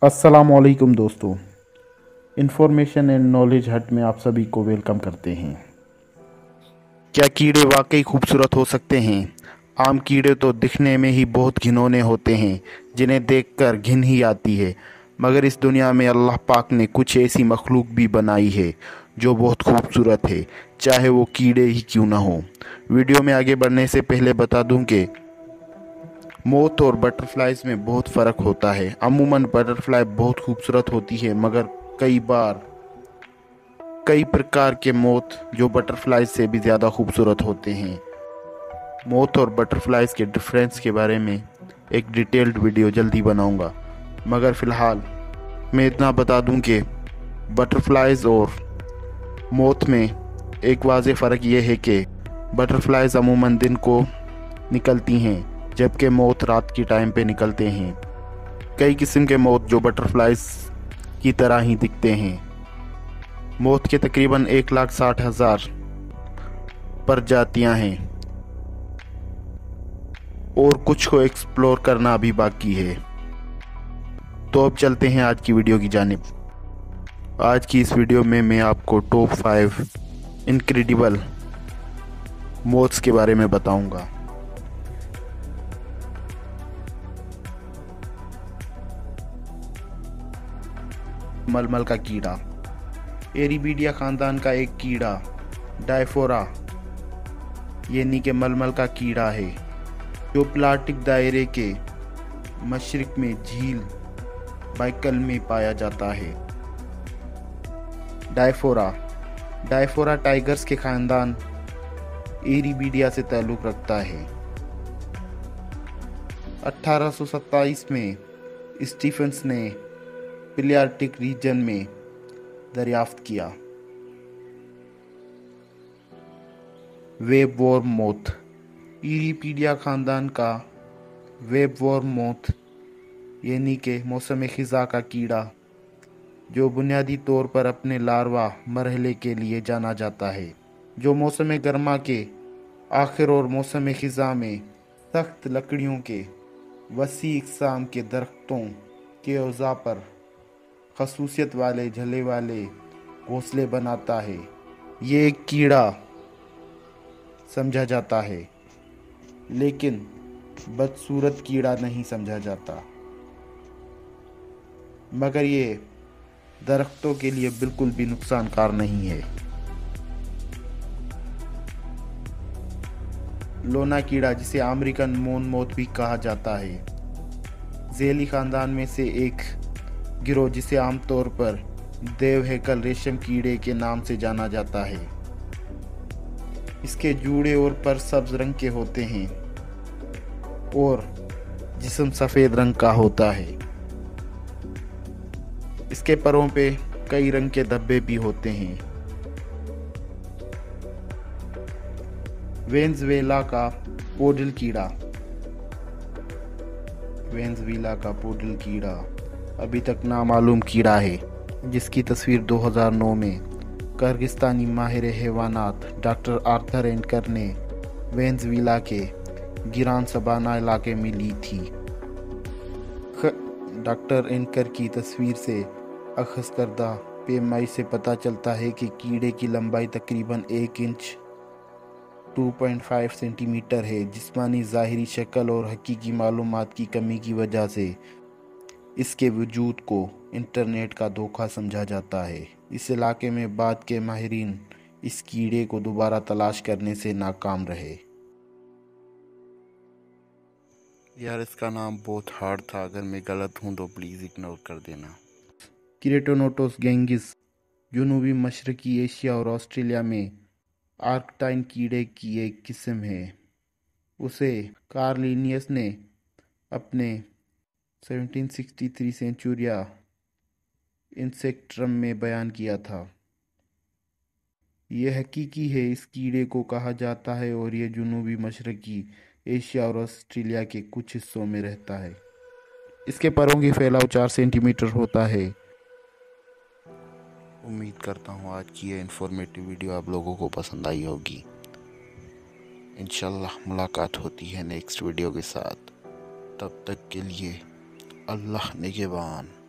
अस्सलामुअलैकुम दोस्तों, information and knowledge हट में आप सभी को वेलकम करते हैं। क्या कीड़े वाकई खूबसूरत हो सकते हैं? आम कीड़े तो दिखने में ही बहुत घिनौने होते हैं, जिन्हें देखकर घिन ही आती है। मगर इस दुनिया में अल्लाह पाक ने कुछ ऐसी मखलूक भी बनाई है जो बहुत खूबसूरत है, चाहे वो कीड़े ही क्यों ना हो। वीडियो में आगे बढ़ने से पहले बता दूं कि मोथ और बटरफ्लाइज में बहुत फ़र्क होता है। अमूमन बटरफ्लाई बहुत खूबसूरत होती है, मगर कई बार कई प्रकार के मोथ जो बटरफ्लाइज से भी ज़्यादा खूबसूरत होते हैं। मोथ और बटरफ्लाइज के डिफरेंस के बारे में एक डिटेल्ड वीडियो जल्दी बनाऊंगा, मगर फ़िलहाल मैं इतना बता दूं कि बटरफ्लाइज और मोथ में एक वाज़ेह फ़र्क ये है कि बटरफ्लाइज अमूमन दिन को निकलती हैं, जबकि मोथ रात की टाइम पे निकलते हैं। कई किस्म के मोथ जो बटरफ्लाइज की तरह ही दिखते हैं। मोथ के तकरीबन 1,60,000 प्रजातियां हैं और कुछ को एक्सप्लोर करना अभी बाकी है। तो अब चलते हैं आज की वीडियो की जानिब। आज की इस वीडियो में मैं आपको टॉप 5 इनक्रेडिबल मोथ्स के बारे में बताऊंगा। मलमल का कीड़ा एरीबीडिया खानदान का एक कीड़ा डायफोरा यानी कि मलमल का कीड़ा है, जो प्लास्टिक दायरे के मशरिक में झील बाइकल में पाया जाता है। डायफोरा टाइगर्स के खानदान एरीबीडिया से ताल्लुक़ रखता है। 1827 में स्टीफन्स ने पैलियार्कटिक रीजन में दरियाफ्त किया। वेबवॉर्म मोथ एरीबीडिया खानदान का वेबवॉर्म मोथ यानी कि मौसम ख़िज़ा का कीड़ा, जो बुनियादी तौर पर अपने लार्वा मरहले के लिए जाना जाता है, जो मौसम गर्मा के आखिर और मौसम ख़िज़ा में सख्त लकड़ियों के वसी इक़साम के दरख्तों के औज़ा पर खसूसियत वाले झले वाले घोंसले बनाता है। ये एक कीड़ा समझा जाता है, लेकिन बदसूरत कीड़ा नहीं समझा जाता। मगर ये दरख्तों के लिए बिल्कुल भी नुकसानकार नहीं है। लोना कीड़ा, जिसे अमेरिकन मोन मोथ भी कहा जाता है, ज़ेली खानदान में से एक गिरोह जिसे आमतौर पर देव हैकल रेशम कीड़े के नाम से जाना जाता है। इसके जूड़े और पर सब्ज रंग के होते हैं और जिस्म सफ़ेद रंग का होता है। इसके परों पे कई रंग के धब्बे भी होते हैं। वेनेज़ुएला का पोडल कीड़ा अभी तक नामालूम कीड़ा है, जिसकी तस्वीर 2009 में किर्गिस्तानी माहिर हैवानात डॉक्टर आर्थर एनकर ने वेनेज़ुएला के गिरान सबाना इलाके में ली थी। डॉक्टर एनकर की तस्वीर से अखज़ करदा PMI से पता चलता है कि कीड़े की लंबाई तकरीबन 1 इंच 2.5 सेंटीमीटर है। जिस्मानी ज़ाहिरी शक्ल और हकीकी मालूमात की कमी की वजह से इसके वजूद को इंटरनेट का धोखा समझा जाता है। इस इलाके में बाद के माहिरीन इस कीड़े को दोबारा तलाश करने से नाकाम रहे। यार, इसका नाम बहुत हार्ड था, अगर मैं गलत हूँ तो प्लीज़ इग्नोर कर देना। किरेटोनोटोस गैंगिस जनूबी मशरकी एशिया और ऑस्ट्रेलिया में आर्कटाइन कीड़े की एक किस्म है। उसे कार्ल लिनियस ने अपने 1763 सेंचुरिया इंसेक्ट्रम में बयान किया था। यह हकीकी है, इस कीड़े को कहा जाता है और यह जनूबी मशरकी एशिया और ऑस्ट्रेलिया के कुछ हिस्सों में रहता है। इसके परों की फैलाव 4 सेंटीमीटर होता है। उम्मीद करता हूँ आज की यह इन्फॉर्मेटिव वीडियो आप लोगों को पसंद आई होगी। इंशाल्लाह मुलाकात होती है नेक्स्ट वीडियो के साथ। तब तक के लिए अल्लाह निगहबान।